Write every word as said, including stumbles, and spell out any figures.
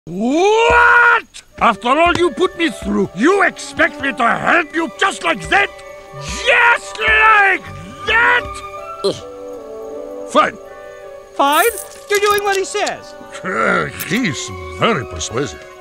What? After all you put me through, you expect me to help you just like that? Just like that? Ugh. Fine. Fine? You're doing what he says. Uh, he's very persuasive.